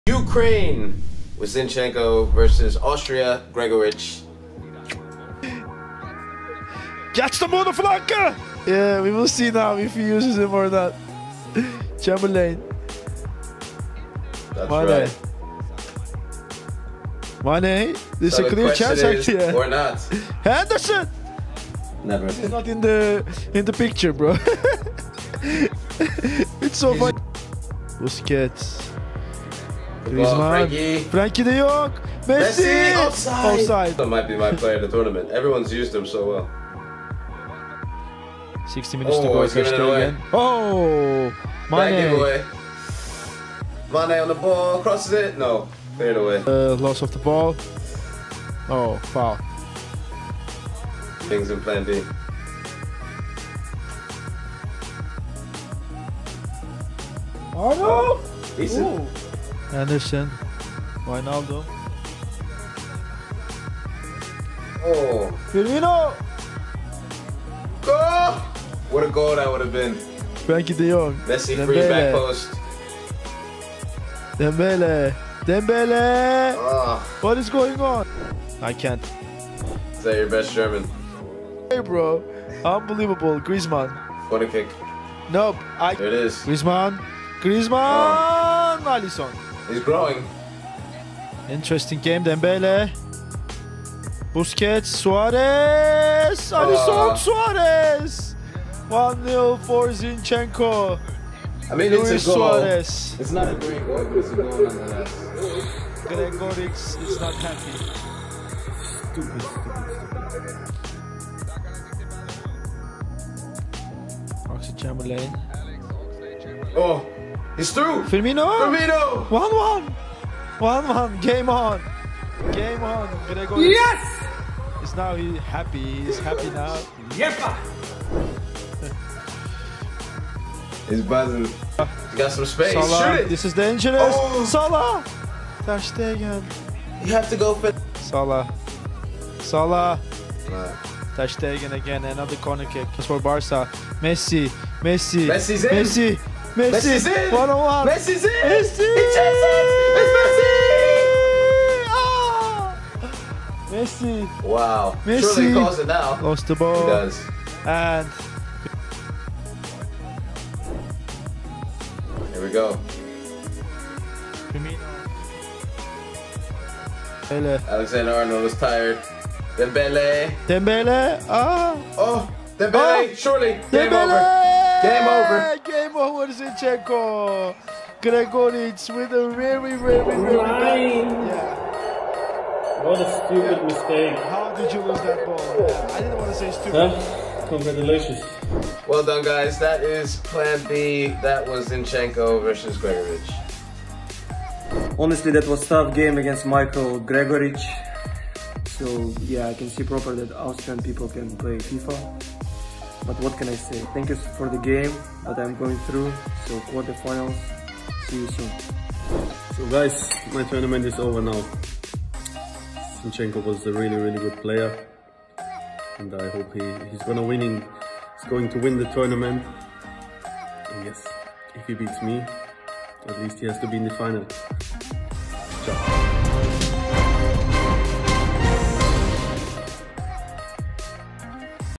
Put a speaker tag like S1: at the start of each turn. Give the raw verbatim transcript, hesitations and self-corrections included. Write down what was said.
S1: Ukraine with Zinchenko versus Austria Gregoritsch.
S2: Catch the motherfucker! Yeah, we will see now if he uses him or not. Chamberlain.
S1: That's
S2: Mane.
S1: right.
S2: Mane, there's
S1: So
S2: a
S1: the
S2: clear
S1: question
S2: chance
S1: is,
S2: actually. Yeah.
S1: or not.
S2: Henderson!
S1: Never.
S2: He's not in the in the picture, bro. It's so funny. Busquets. Griezmann.
S1: Frankie.
S2: Frankie de Jong. Messi.
S1: Messi. Offside.
S2: Offside.
S1: That might be my player of the tournament. Everyone's used him so well.
S2: sixty minutes
S1: Oh,
S2: to go.
S1: he's giving it away.
S2: Again. Oh,
S1: Back
S2: Mane.
S1: giveaway. Mane on the ball, crosses it. No, cleared away.
S2: Uh, loss of the ball. Oh, foul.
S1: Things in plan B.
S2: Oh no!
S1: Decent.
S2: Ooh. Anderson. Wijnaldum.
S1: Oh.
S2: Firmino.
S1: Goal! What a goal that would have been.
S2: Frankie de Jong.
S1: Messi free back post.
S2: Dembele. Dembele.
S1: Oh,
S2: What is going on? I can't.
S1: is that your best German?
S2: Hey, bro. Unbelievable. Griezmann.
S1: Corner kick.
S2: Nope. I.
S1: There it is.
S2: Griezmann. Griezmann. Alisson.
S1: He's growing.
S2: Interesting game. Dembele. Busquets. Suarez. Alisson.
S1: Oh.
S2: Suarez. one nil for Zinchenko.
S1: I mean,
S2: Luis
S1: it's a goal.
S2: Suarez.
S1: It's not a great goal, but it's a goal nonetheless.
S2: Gregoritsch is not happy.
S3: Stupid, stupid,
S2: Oxy Chamberlain.
S1: Oh, he's through.
S2: Firmino.
S1: Firmino.
S2: one one. one one. Game on. Game on. Gregoritsch.
S3: Yes!
S2: Is now he happy. He's happy now.
S3: Yepa!
S1: He's buzzing. He's got some space.
S2: Salah.
S1: Shoot it.
S2: This is dangerous.
S1: Oh.
S2: Salah. Ter Stegen.
S1: You have to go for.
S2: Salah. Salah.
S1: Right.
S2: Ter Stegen again. Another corner kick. Just for Barca. Messi. Messi.
S1: Messi's in.
S2: Messi. Messi.
S1: Messi's in.
S2: one on one.
S1: Messi's in.
S2: Messi.
S1: He chases. It's Messi.
S2: Ah! Messi.
S1: Wow.
S2: Messi.
S1: Surely he calls it now.
S2: Lost the
S1: He
S2: ball.
S1: does.
S2: And
S1: Here we go.
S2: Firmino. Dembele.
S1: Alexander Arnold is tired. Dembele.
S2: Dembele. Ah.
S1: Oh, Dembele.
S2: Oh.
S1: Surely. Game
S2: Dembele.
S1: over. Game over.
S2: Game over. Zinchenko. Gregoritsch with a very, very, very
S3: Nine.
S2: bad. Yeah.
S3: What a stupid mistake.
S2: How did you lose that ball? Yeah. I didn't want to say stupid.
S3: Huh? Congratulations.
S1: Well done, guys. That is Plan B. That was Zinchenko versus Gregoritsch.
S4: Honestly, that was a tough game against Michael Gregoritsch. So yeah, I can see proper that Austrian people can play FIFA. But what can I say? Thank you for the game that I'm going through. So quarterfinals, see you soon.
S5: So guys, my tournament is over now. Zinchenko was a really, really good player. And I hope he, he's gonna winning, he's going to win the tournament. And yes, if he beats me, at least he has to be in the final.